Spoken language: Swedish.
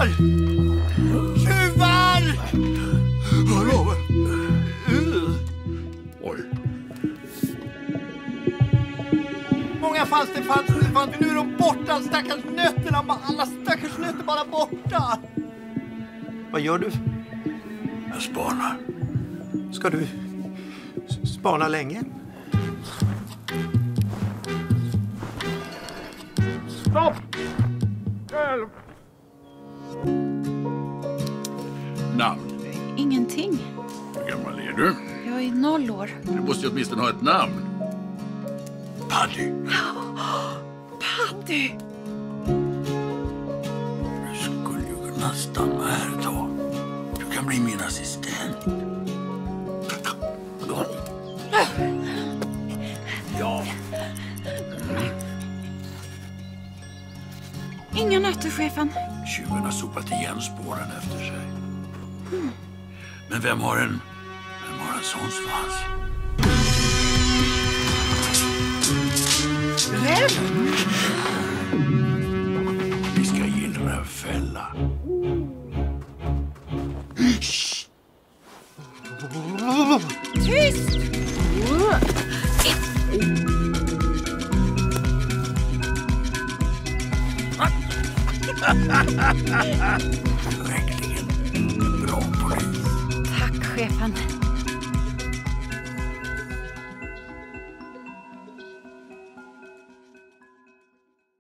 Tjuvar! Tjuvar! Hallå? Oj. Många fanns det. Nu är de borta. Stackars nötterna. Alla stackars nötter bara borta. Vad gör du? Jag spanar. Ska du spana länge? Stopp! Hjälp! Namn? Ingenting. Hur gammal är du? Jag är 0 år. Du måste ju åtminstone ha ett namn. Paddy. Paddy! Du skulle ju kunna stanna här ett tag. Du kan bli min assistent. Ja. Inga nötter, chefen. Tjuven har sopat igen spåren efter sig. Men vem har en sån svans? Vi ska gillra en fälla. Tyst! Verkligen bra polis. Tack, chefen.